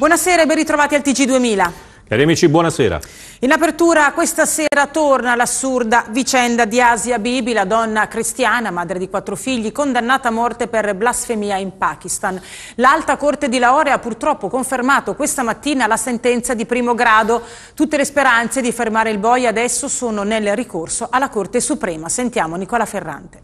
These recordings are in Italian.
Buonasera e ben ritrovati al TG2000. Cari amici, buonasera. In apertura questa sera torna l'assurda vicenda di Asia Bibi, la donna cristiana, madre di 4 figli, condannata a morte per blasfemia in Pakistan. L'Alta Corte di Lahore ha purtroppo confermato questa mattina la sentenza di primo grado. Tutte le speranze di fermare il boia adesso sono nel ricorso alla Corte Suprema. Sentiamo Nicola Ferrante.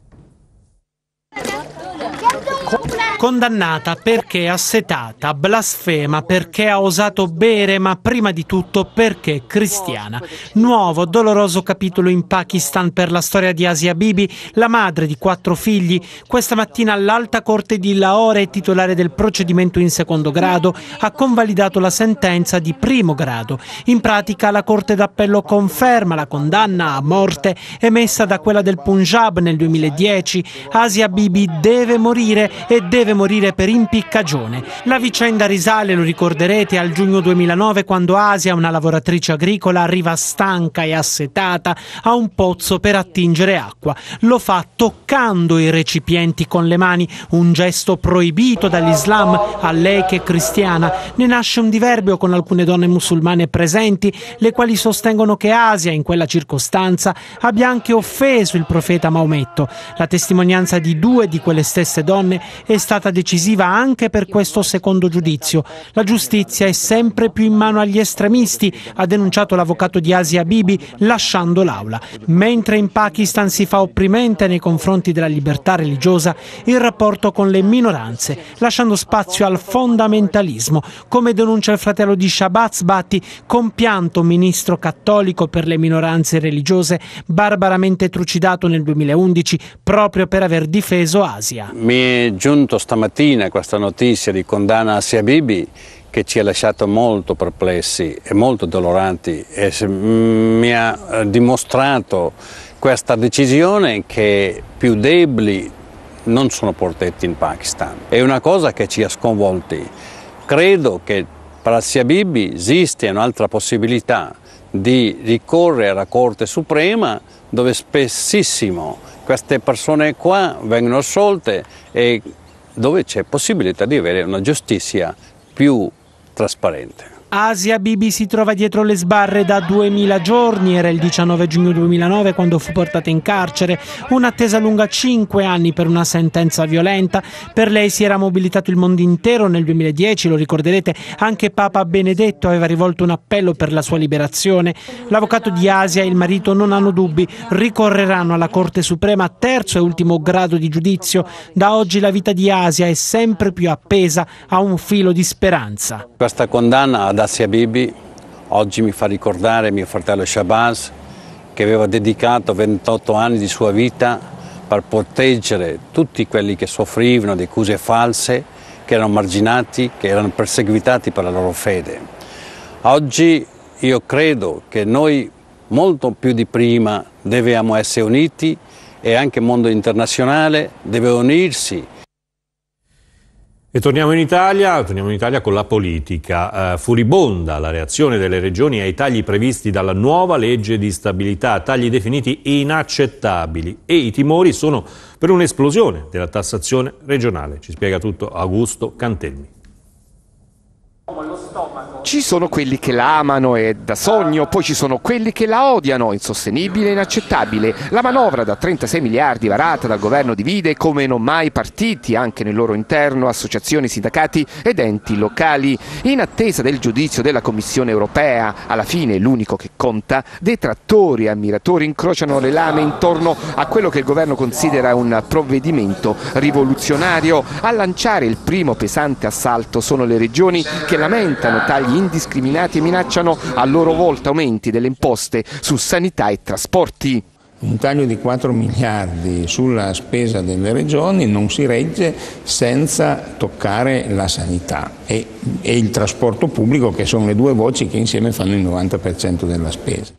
Condannata perché assetata, blasfema perché ha osato bere, ma prima di tutto perché cristiana. Nuovo doloroso capitolo in Pakistan per la storia di Asia Bibi, la madre di 4 figli. Questa mattina l'Alta Corte di Lahore, titolare del procedimento in secondo grado, ha convalidato la sentenza di primo grado. In pratica la Corte d'Appello conferma la condanna a morte emessa da quella del Punjab nel 2010. Asia Bibi deve morire e deve morire per impiccagione. La vicenda risale, lo ricorderete, al giugno 2009 quando Asia, una lavoratrice agricola, arriva stanca e assetata a un pozzo per attingere acqua. Lo fa toccando i recipienti con le mani, un gesto proibito dall'Islam a lei che è cristiana. Ne nasce un diverbio con alcune donne musulmane presenti, le quali sostengono che Asia in quella circostanza abbia anche offeso il profeta Maometto. La testimonianza di 2 di quelle stesse donne è stata decisiva anche per questo secondo giudizio. La giustizia è sempre più in mano agli estremisti, ha denunciato l'avvocato di Asia Bibi lasciando l'aula. Mentre in Pakistan si fa opprimente nei confronti della libertà religiosa il rapporto con le minoranze, lasciando spazio al fondamentalismo, come denuncia il fratello di Shahbaz Bhatti, compianto ministro cattolico per le minoranze religiose, barbaramente trucidato nel 2011 proprio per aver difeso Asia. Mi è giunto stamattina questa notizia di condanna a Asia Bibi che ci ha lasciato molto perplessi e molto doloranti e mi ha dimostrato questa decisione che più deboli non sono protetti in Pakistan. È una cosa che ci ha sconvolti. Credo che per Asia Bibi esiste un'altra possibilità di ricorrere alla Corte Suprema, dove spessissimo queste persone qua vengono assolte e dove c'è possibilità di avere una giustizia più trasparente. Asia Bibi si trova dietro le sbarre da 2000 giorni, era il 19 giugno 2009 quando fu portata in carcere, un'attesa lunga 5 anni per una sentenza violenta. Per lei si era mobilitato il mondo intero nel 2010, lo ricorderete, anche Papa Benedetto aveva rivolto un appello per la sua liberazione. L'avvocato di Asia e il marito non hanno dubbi, ricorreranno alla Corte Suprema, terzo e ultimo grado di giudizio. Da oggi la vita di Asia è sempre più appesa a un filo di speranza. Questa condanna ad Asia Bibi oggi mi fa ricordare mio fratello Shahbaz, che aveva dedicato 28 anni di sua vita per proteggere tutti quelli che soffrivano di accuse false, che erano marginati, che erano perseguitati per la loro fede. Oggi io credo che noi molto più di prima dobbiamo essere uniti e anche il mondo internazionale deve unirsi. E torniamo in Italia con la politica. Furibonda la reazione delle regioni ai tagli previsti dalla nuova legge di stabilità, tagli definiti inaccettabili, e i timori sono per un'esplosione della tassazione regionale. Ci spiega tutto Augusto Cantelmi. Ci sono quelli che la amano, è da sogno, poi ci sono quelli che la odiano, insostenibile e inaccettabile. La manovra da 36 miliardi varata dal governo divide come non mai partiti, anche nel loro interno, associazioni, sindacati ed enti locali. In attesa del giudizio della Commissione europea, alla fine l'unico che conta, detrattori e ammiratori incrociano le lame intorno a quello che il governo considera un provvedimento rivoluzionario. A lanciare il primo pesante assalto sono le regioni che lamentano tagli indiscriminati e minacciano a loro volta aumenti delle imposte su sanità e trasporti. Un taglio di 4 miliardi sulla spesa delle regioni non si regge senza toccare la sanità e il trasporto pubblico, che sono le 2 voci che insieme fanno il 90% della spesa.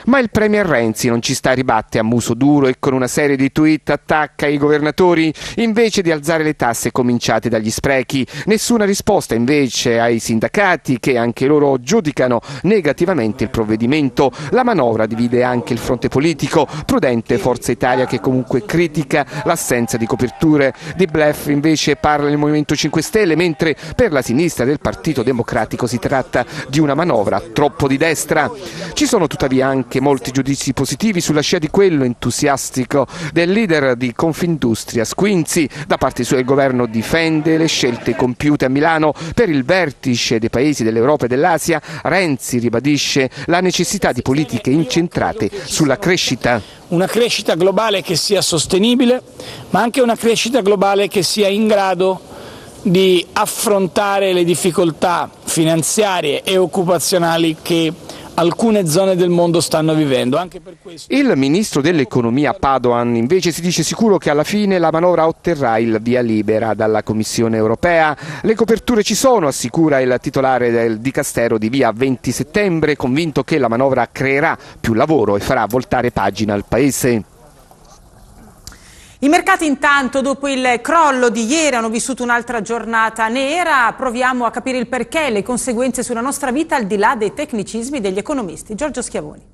Ma il premier Renzi non ci sta, ribatte a muso duro e con una serie di tweet attacca i governatori invece di alzare le tasse cominciate dagli sprechi. Nessuna risposta invece ai sindacati che anche loro giudicano negativamente il provvedimento. La manovra divide anche il fronte politico, prudente Forza Italia che comunque critica l'assenza di coperture. Di bluff invece parla il Movimento 5 Stelle, mentre per la sinistra del Partito Democratico si tratta di una manovra troppo di destra. Ci sono tuttavia anche molti giudizi positivi sulla scia di quello entusiastico del leader di Confindustria Squinzi. Da parte sua il governo difende le scelte compiute a Milano per il vertice dei paesi dell'Europa e dell'Asia. Renzi ribadisce la necessità di politiche incentrate sulla crescita. Una crescita globale che sia sostenibile, ma anche una crescita globale che sia in grado di affrontare le difficoltà finanziarie e occupazionali che alcune zone del mondo stanno vivendo. Anche per questo... Il ministro dell'economia Padoan invece si dice sicuro che alla fine la manovra otterrà il via libera dalla Commissione europea. Le coperture ci sono, assicura il titolare del Dicastero di via 20 settembre, convinto che la manovra creerà più lavoro e farà voltare pagina al Paese. I mercati intanto, dopo il crollo di ieri, hanno vissuto un'altra giornata nera. Proviamo a capire il perché e le conseguenze sulla nostra vita al di là dei tecnicismi degli economisti. Giorgio Schiavoni.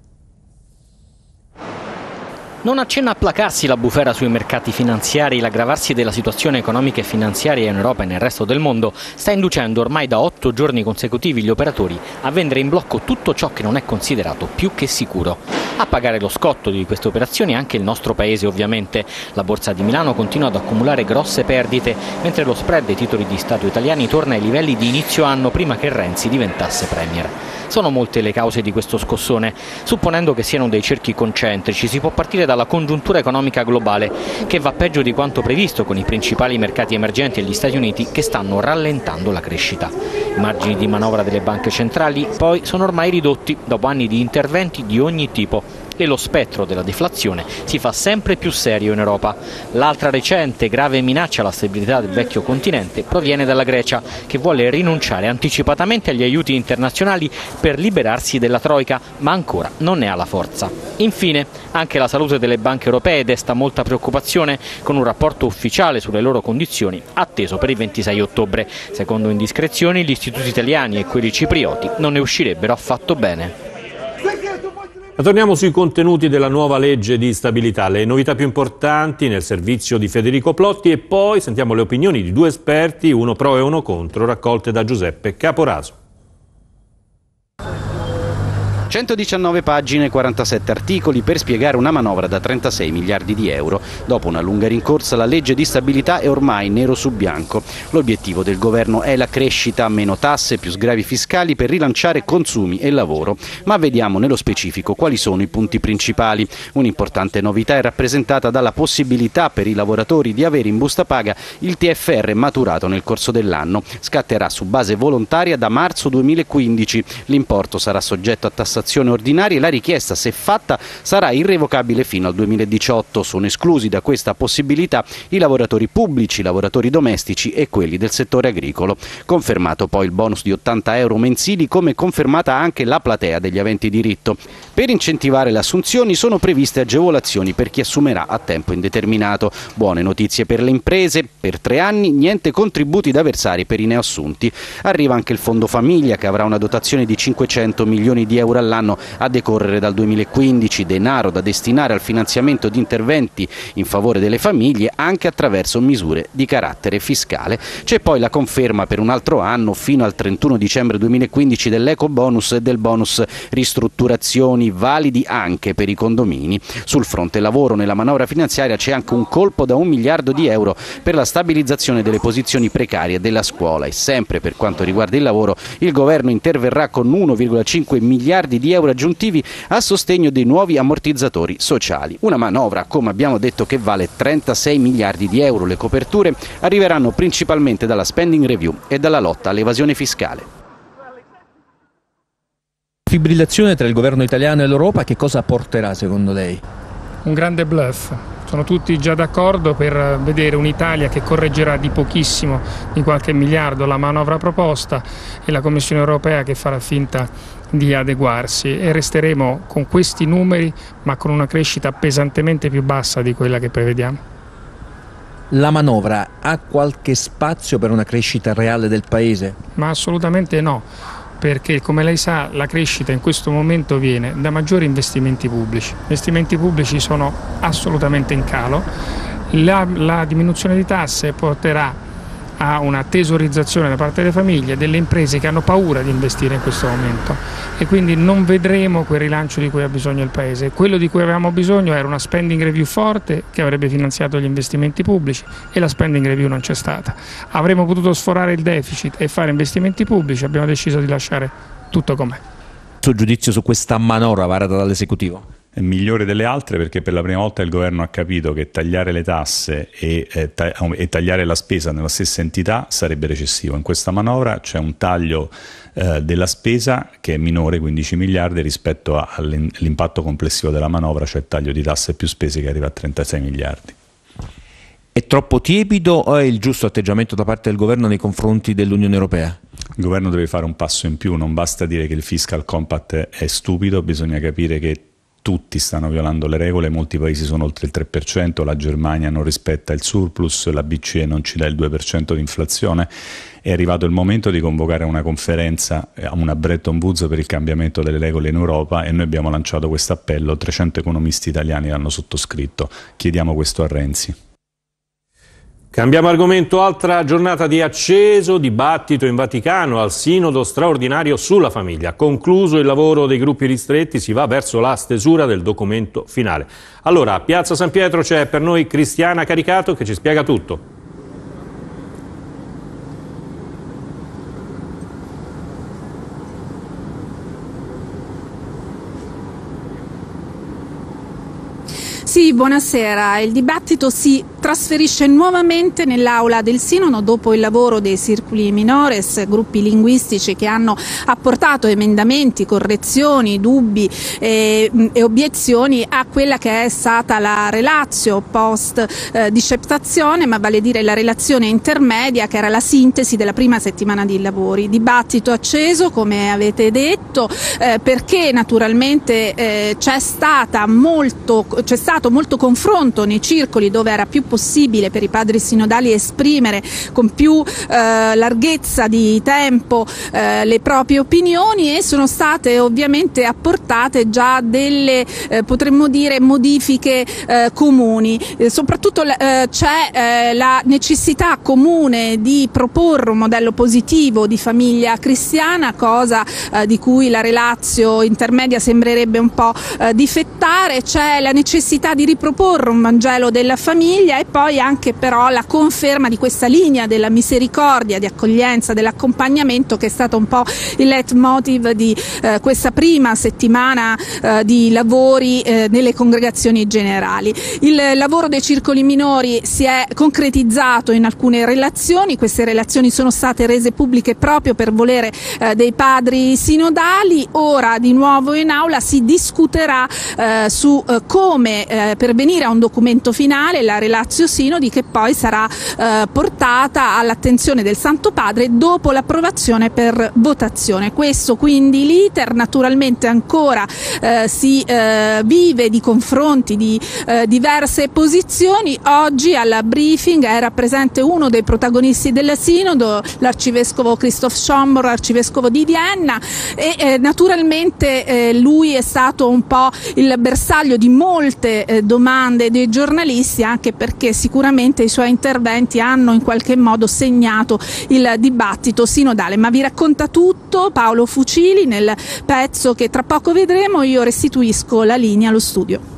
Non accenna a placarsi la bufera sui mercati finanziari. L'aggravarsi della situazione economica e finanziaria in Europa e nel resto del mondo sta inducendo ormai da 8 giorni consecutivi gli operatori a vendere in blocco tutto ciò che non è considerato più che sicuro. A pagare lo scotto di queste operazioni anche il nostro paese ovviamente. La Borsa di Milano continua ad accumulare grosse perdite, mentre lo spread dei titoli di Stato italiani torna ai livelli di inizio anno prima che Renzi diventasse premier. Sono molte le cause di questo scossone. Supponendo che siano dei cerchi concentrici, si può partire dalla congiuntura economica globale, che va peggio di quanto previsto con i principali mercati emergenti e gli Stati Uniti che stanno rallentando la crescita. I margini di manovra delle banche centrali poi sono ormai ridotti dopo anni di interventi di ogni tipo e lo spettro della deflazione si fa sempre più serio in Europa. L'altra recente grave minaccia alla stabilità del vecchio continente proviene dalla Grecia, che vuole rinunciare anticipatamente agli aiuti internazionali per liberarsi della Troica, ma ancora non ne ha la forza. Infine, anche la salute delle banche europee desta molta preoccupazione, con un rapporto ufficiale sulle loro condizioni atteso per il 26 ottobre. Secondo indiscrezioni, gli istituti italiani e quelli ciprioti non ne uscirebbero affatto bene. Torniamo sui contenuti della nuova legge di stabilità, le novità più importanti nel servizio di Federico Plotti e poi sentiamo le opinioni di due esperti, uno pro e uno contro, raccolte da Giuseppe Caporaso. 119 pagine e 47 articoli per spiegare una manovra da 36 miliardi di euro. Dopo una lunga rincorsa la legge di stabilità è ormai nero su bianco. L'obiettivo del governo è la crescita, meno tasse, più sgravi fiscali per rilanciare consumi e lavoro. Ma vediamo nello specifico quali sono i punti principali. Un'importante novità è rappresentata dalla possibilità per i lavoratori di avere in busta paga il TFR maturato nel corso dell'anno. Scatterà su base volontaria da marzo 2015. L'importo sarà soggetto a tassazione ordinaria e la richiesta, se fatta, sarà irrevocabile fino al 2018. Sono esclusi da questa possibilità i lavoratori pubblici, i lavoratori domestici e quelli del settore agricolo. Confermato poi il bonus di 80 euro mensili, come confermata anche la platea degli aventi diritto. Per incentivare le assunzioni sono previste agevolazioni per chi assumerà a tempo indeterminato. Buone notizie per le imprese: per 3 anni niente contributi da versare per i neoassunti. Arriva anche il Fondo Famiglia, che avrà una dotazione di 500 milioni di euro all'anno a decorrere dal 2015, denaro da destinare al finanziamento di interventi in favore delle famiglie anche attraverso misure di carattere fiscale. C'è poi la conferma per un altro anno fino al 31 dicembre 2015 dell'eco bonus e del bonus ristrutturazioni, validi anche per i condomini. Sul fronte lavoro nella manovra finanziaria c'è anche un colpo da 1 miliardo di euro per la stabilizzazione delle posizioni precarie della scuola e sempre per quanto riguarda il lavoro il governo interverrà con 1,5 miliardi di euro aggiuntivi a sostegno dei nuovi ammortizzatori sociali. Una manovra, come abbiamo detto, che vale 36 miliardi di euro. Le coperture arriveranno principalmente dalla spending review e dalla lotta all'evasione fiscale. Fibrillazione tra il governo italiano e l'Europa, che cosa porterà secondo lei? Un grande bluff. Sono tutti già d'accordo per vedere un'Italia che correggerà di pochissimo, di qualche miliardo, la manovra proposta e la Commissione europea che farà finta di adeguarsi e resteremo con questi numeri ma con una crescita pesantemente più bassa di quella che prevediamo. La manovra ha qualche spazio per una crescita reale del Paese? Ma assolutamente no, perché come lei sa la crescita in questo momento viene da maggiori investimenti pubblici. Gli investimenti pubblici sono assolutamente in calo, la diminuzione di tasse porterà a una tesorizzazione da parte delle famiglie, delle imprese che hanno paura di investire in questo momento e quindi non vedremo quel rilancio di cui ha bisogno il Paese. Quello di cui avevamo bisogno era una spending review forte che avrebbe finanziato gli investimenti pubblici e la spending review non c'è stata. Avremmo potuto sforare il deficit e fare investimenti pubblici, abbiamo deciso di lasciare tutto com'è. Il suo giudizio su questa manovra varata dall'esecutivo? È migliore delle altre perché per la prima volta il governo ha capito che tagliare le tasse e tagliare la spesa nella stessa entità sarebbe recessivo. In questa manovra c'è un taglio della spesa che è minore, 15 miliardi, rispetto all'impatto complessivo della manovra, cioè il taglio di tasse più spese che arriva a 36 miliardi. È troppo tiepido o è il giusto atteggiamento da parte del governo nei confronti dell'Unione Europea? Il governo deve fare un passo in più, non basta dire che il fiscal compact è stupido, bisogna capire che tutti stanno violando le regole, molti paesi sono oltre il 3%, la Germania non rispetta il surplus, la BCE non ci dà il 2% di inflazione. È arrivato il momento di convocare una conferenza, una Bretton Woods per il cambiamento delle regole in Europa e noi abbiamo lanciato questo appello, 300 economisti italiani l'hanno sottoscritto, chiediamo questo a Renzi. Cambiamo argomento, altra giornata di acceso dibattito in Vaticano al Sinodo straordinario sulla famiglia. Concluso il lavoro dei gruppi ristretti si va verso la stesura del documento finale. Allora, a Piazza San Pietro c'è per noi Cristiana Caricato che ci spiega tutto. Sì, buonasera. Il dibattito si trasferisce nuovamente nell'aula del Sinodo dopo il lavoro dei circoli minores, gruppi linguistici che hanno apportato emendamenti, correzioni, dubbi e obiezioni a quella che è stata la relatio post discettazione, ma vale dire la relazione intermedia che era la sintesi della prima settimana di lavori. Dibattito acceso, come avete detto, perché naturalmente c'è stato molto confronto nei circoli dove era più possibile per i padri sinodali esprimere con più larghezza di tempo le proprie opinioni e sono state ovviamente apportate già delle potremmo dire modifiche comuni. Soprattutto c'è la necessità comune di proporre un modello positivo di famiglia cristiana, cosa di cui la relatio intermedia sembrerebbe un po' difettare. C'è la necessità di riproporre un Vangelo della famiglia e poi anche però la conferma di questa linea della misericordia, di accoglienza, dell'accompagnamento che è stato un po' il leitmotiv di questa prima settimana di lavori nelle congregazioni generali. Il lavoro dei circoli minori si è concretizzato in alcune relazioni, queste relazioni sono state rese pubbliche proprio per volere dei padri sinodali. Ora di nuovo in aula si discuterà su come pervenire a un documento finale, la relatio sinodi, che poi sarà portata all'attenzione del Santo Padre dopo l'approvazione per votazione. Questo quindi l'iter, naturalmente ancora si vive di confronti di diverse posizioni. Oggi al briefing era presente uno dei protagonisti del Sinodo, l'arcivescovo Christoph Schomburg, arcivescovo di Vienna, e naturalmente lui è stato un po' il bersaglio di molte domande dei giornalisti, anche perché sicuramente i suoi interventi hanno in qualche modo segnato il dibattito sinodale. Ma vi racconta tutto Paolo Fucili nel pezzo che tra poco vedremo. Io restituisco la linea allo studio.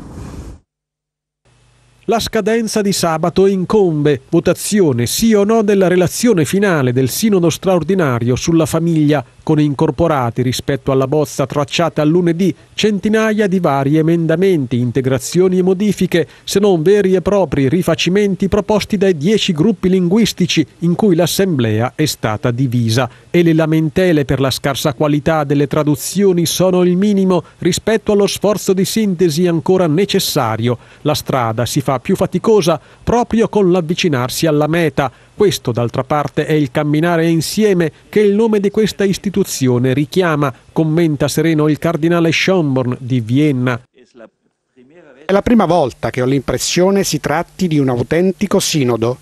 La scadenza di sabato incombe, votazione sì o no della relazione finale del Sinodo straordinario sulla famiglia, con incorporati rispetto alla bozza tracciata a lunedì centinaia di vari emendamenti, integrazioni e modifiche, se non veri e propri rifacimenti proposti dai 10 gruppi linguistici in cui l'assemblea è stata divisa. E le lamentele per la scarsa qualità delle traduzioni sono il minimo rispetto allo sforzo di sintesi ancora necessario. La strada si fa più faticosa proprio con l'avvicinarsi alla meta. Questo, d'altra parte, è il camminare insieme che il nome di questa istituzione richiama, commenta sereno il cardinale Schönborn di Vienna. È la prima volta che ho l'impressione si tratti di un autentico sinodo.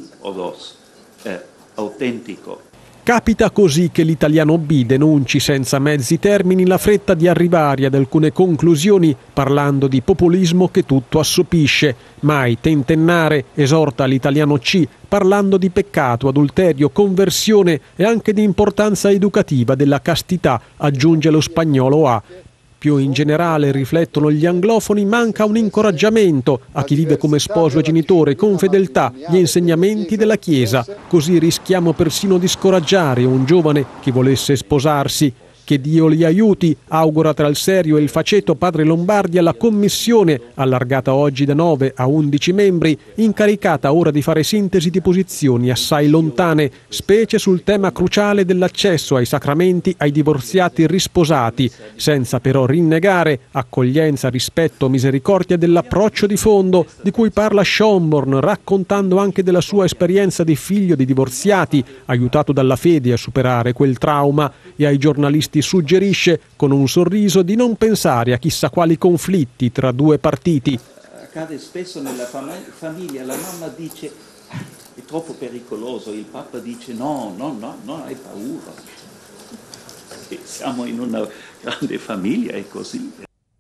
Autentico. Capita così che l'italiano B denunci senza mezzi termini la fretta di arrivare ad alcune conclusioni parlando di populismo che tutto assopisce. Mai tentennare, esorta l'italiano C, parlando di peccato, adulterio, conversione e anche di importanza educativa della castità, aggiunge lo spagnolo A. Più in generale, riflettono gli anglofoni, manca un incoraggiamento a chi vive come sposo e genitore con fedeltà gli insegnamenti della Chiesa. Così rischiamo persino di scoraggiare un giovane che volesse sposarsi. Che Dio li aiuti, augura tra il serio e il faceto padre Lombardi alla commissione, allargata oggi da 9 a 11 membri, incaricata ora di fare sintesi di posizioni assai lontane, specie sul tema cruciale dell'accesso ai sacramenti ai divorziati risposati, senza però rinnegare accoglienza, rispetto, misericordia dell'approccio di fondo di cui parla Schönborn, raccontando anche della sua esperienza di figlio di divorziati, aiutato dalla fede a superare quel trauma, e ai giornalisti suggerisce con un sorriso di non pensare a chissà quali conflitti tra due partiti. Accade spesso nella famiglia, la mamma dice è troppo pericoloso, il Papa dice no, hai paura. E siamo in una grande famiglia, è così.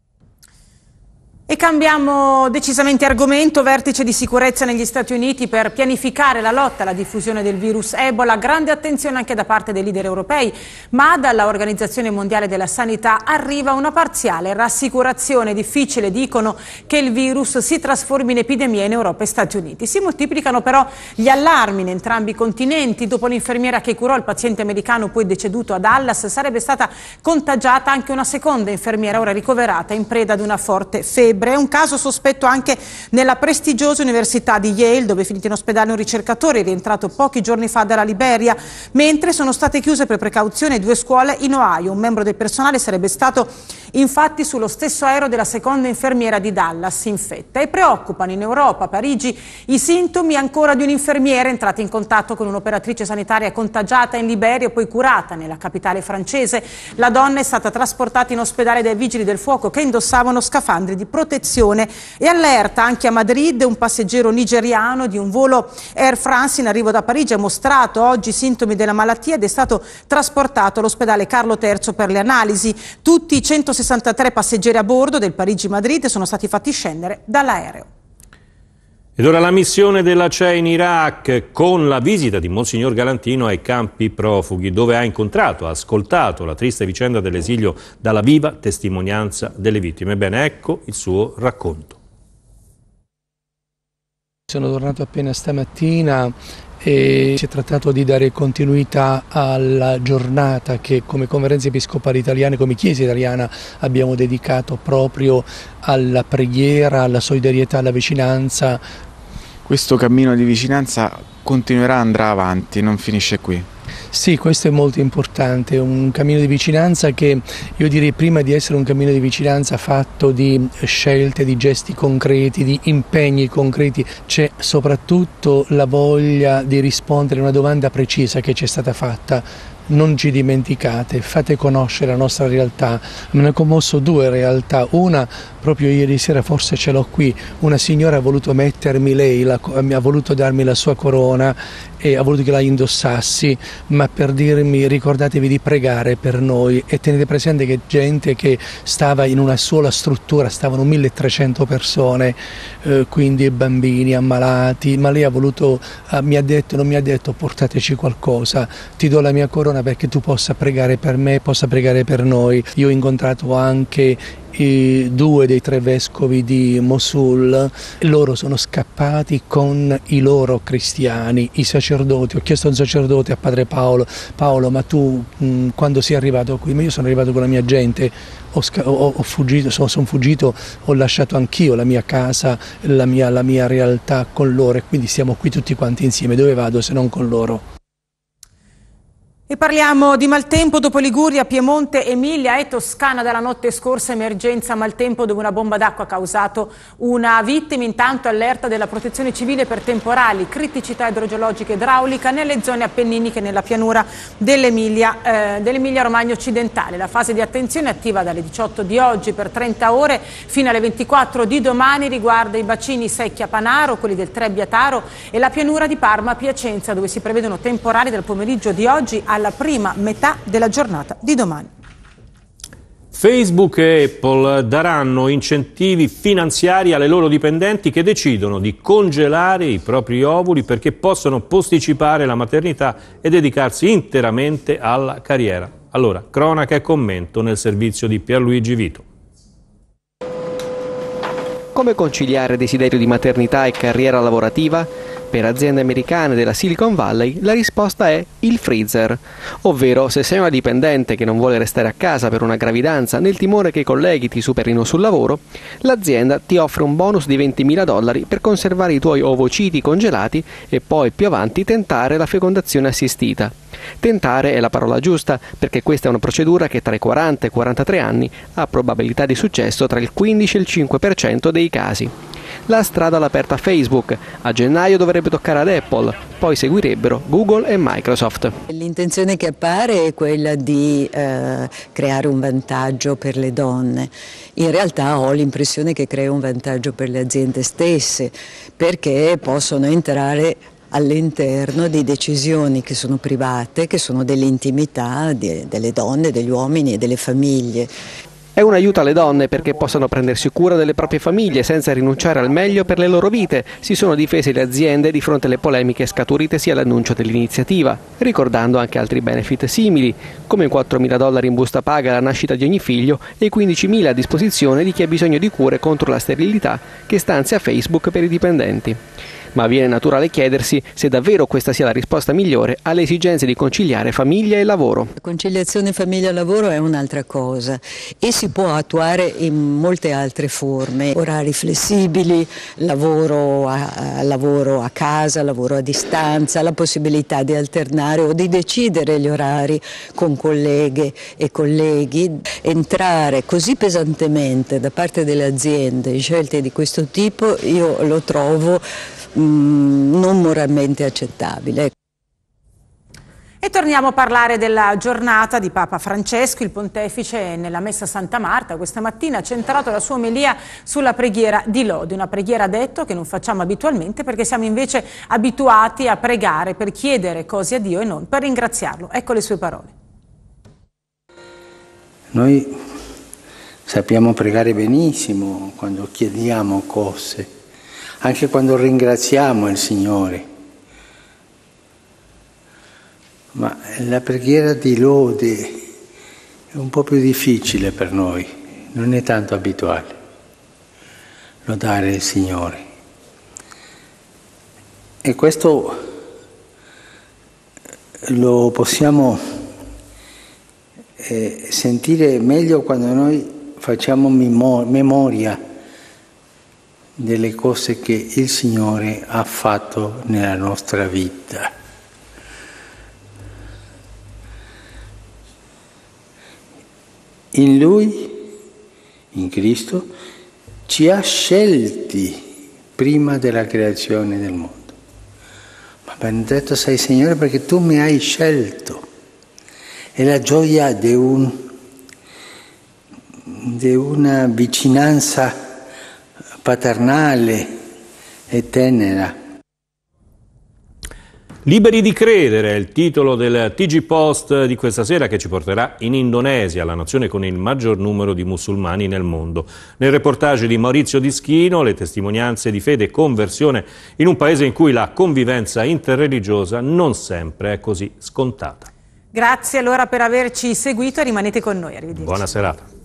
E cambiamo decisamente argomento, vertice di sicurezza negli Stati Uniti per pianificare la lotta alla diffusione del virus Ebola, grande attenzione anche da parte dei leader europei, ma dalla Organizzazione Mondiale della Sanità arriva una parziale rassicurazione. Difficile, dicono, che il virus si trasformi in epidemia in Europa e Stati Uniti. Si moltiplicano però gli allarmi in entrambi i continenti. Dopo l'infermiera che curò il paziente americano poi deceduto a Dallas, sarebbe stata contagiata anche una seconda infermiera ora ricoverata in preda ad una forte febbre. È un caso sospetto anche nella prestigiosa Università di Yale, dove è finito in ospedale un ricercatore rientrato pochi giorni fa dalla Liberia, mentre sono state chiuse per precauzione 2 scuole in Ohio. Un membro del personale sarebbe stato infatti sullo stesso aereo della seconda infermiera di Dallas infetta. E preoccupano in Europa, a Parigi, i sintomi ancora di un'infermiera entrata in contatto con un'operatrice sanitaria contagiata in Liberia e poi curata nella capitale francese. La donna è stata trasportata in ospedale dai vigili del fuoco che indossavano scafandri di protezione. E allerta anche a Madrid, un passeggero nigeriano di un volo Air France in arrivo da Parigi ha mostrato oggi sintomi della malattia ed è stato trasportato all'ospedale Carlo III per le analisi. Tutti i 163 passeggeri a bordo del Parigi-Madrid sono stati fatti scendere dall'aereo. Ed ora la missione della CEE in Iraq, con la visita di Monsignor Galantino ai campi profughi, dove ha incontrato, ascoltato la triste vicenda dell'esilio dalla viva testimonianza delle vittime. Ebbene, ecco il suo racconto. Sono tornato appena stamattina e si è trattato di dare continuità alla giornata che come Conferenza Episcopale Italiana, come Chiesa Italiana abbiamo dedicato proprio alla preghiera, alla solidarietà, alla vicinanza. Questo cammino di vicinanza continuerà, andrà avanti, non finisce qui. Sì, questo è molto importante, un cammino di vicinanza che io direi prima di essere un cammino di vicinanza fatto di scelte, di gesti concreti, di impegni concreti, c'è soprattutto la voglia di rispondere a una domanda precisa che ci è stata fatta. Non ci dimenticate, fate conoscere la nostra realtà. Me ne ha commosso 2 realtà, una proprio ieri sera, forse ce l'ho qui, una signora ha voluto mettermi ha voluto darmi la sua corona e ha voluto che la indossassi, ma per dirmi ricordatevi di pregare per noi e tenete presente che gente che stava in una sola struttura, stavano 1300 persone, quindi bambini ammalati, ma lei ha voluto, non mi ha detto portateci qualcosa, ti do la mia corona perché tu possa pregare per me, possa pregare per noi. Io ho incontrato anche 2 dei 3 vescovi di Mosul, loro sono scappati con i loro cristiani, i sacerdoti. Ho chiesto a un sacerdote, a padre Paolo, ma tu quando sei arrivato qui? Ma io sono arrivato con la mia gente, sono fuggito, ho lasciato anch'io la mia casa, la mia realtà con loro e quindi siamo qui tutti quanti insieme, dove vado se non con loro? E parliamo di maltempo dopo Liguria, Piemonte, Emilia e Toscana. Dalla notte scorsa emergenza maltempo dove una bomba d'acqua ha causato una vittima. Intanto allerta della Protezione Civile per temporali, criticità idrogeologica e idraulica nelle zone appenniniche e nella pianura dell'Emilia Romagna occidentale. La fase di attenzione attiva dalle 18 di oggi per 30 ore fino alle 24 di domani riguarda i bacini Secchia-Panaro, quelli del Trebbia-Taro e la pianura di Parma-Piacenza, dove si prevedono temporali dal pomeriggio di oggi alla prima metà della giornata di domani. Facebook e Apple daranno incentivi finanziari alle loro dipendenti che decidono di congelare i propri ovuli perché possono posticipare la maternità e dedicarsi interamente alla carriera. Allora, cronaca e commento nel servizio di Pierluigi Vito. Come conciliare desiderio di maternità e carriera lavorativa? Per aziende americane della Silicon Valley la risposta è il freezer, ovvero se sei una dipendente che non vuole restare a casa per una gravidanza nel timore che i colleghi ti superino sul lavoro, l'azienda ti offre un bonus di $20.000 per conservare i tuoi ovociti congelati e poi più avanti tentare la fecondazione assistita. Tentare è la parola giusta perché questa è una procedura che tra i 40 e i 43 anni ha probabilità di successo tra il 15 e il 5% dei casi. La strada l'ha aperta Facebook, a gennaio dovrebbe toccare ad Apple, poi seguirebbero Google e Microsoft. L'intenzione che appare è quella di creare un vantaggio per le donne. In realtà ho l'impressione che crea un vantaggio per le aziende stesse, perché possono entrare all'interno di decisioni che sono private, che sono dell'intimità delle donne, degli uomini e delle famiglie. È un aiuto alle donne perché possano prendersi cura delle proprie famiglie senza rinunciare al meglio per le loro vite. Si sono difese le aziende di fronte alle polemiche scaturite all'annuncio dell'iniziativa, ricordando anche altri benefit simili, come $4.000 in busta paga alla nascita di ogni figlio e $15.000 a disposizione di chi ha bisogno di cure contro la sterilità che stanzia Facebook per i dipendenti. Ma viene naturale chiedersi se davvero questa sia la risposta migliore alle esigenze di conciliare famiglia e lavoro. La conciliazione famiglia-lavoro è un'altra cosa e si può attuare in molte altre forme, orari flessibili, lavoro a casa, lavoro a distanza, la possibilità di alternare o di decidere gli orari con colleghe e colleghi. Entrare così pesantemente da parte delle aziende in scelte di questo tipo io lo trovo non moralmente accettabile. E torniamo a parlare della giornata di Papa Francesco. Il pontefice nella messa Santa Marta questa mattina ha centrato la sua omelia sulla preghiera di lode, una preghiera, ha detto, che non facciamo abitualmente perché siamo invece abituati a pregare per chiedere cose a Dio e non per ringraziarlo. Ecco le sue parole. Noi sappiamo pregare benissimo quando chiediamo cose, anche quando ringraziamo il Signore, ma la preghiera di lode è un po' più difficile per noi, non è tanto abituale lodare il Signore. E questo lo possiamo sentire meglio quando noi facciamo memoria delle cose che il Signore ha fatto nella nostra vita. In Lui, in Cristo, ci ha scelti prima della creazione del mondo. Ma benedetto sei Signore perché tu mi hai scelto. È la gioia di una vicinanza paternale e tenera. Liberi di credere è il titolo del TG Post di questa sera, che ci porterà in Indonesia, la nazione con il maggior numero di musulmani nel mondo. Nel reportage di Maurizio Dischino, le testimonianze di fede e conversione in un paese in cui la convivenza interreligiosa non sempre è così scontata. Grazie allora per averci seguito e rimanete con noi. Arrivederci. Buona serata.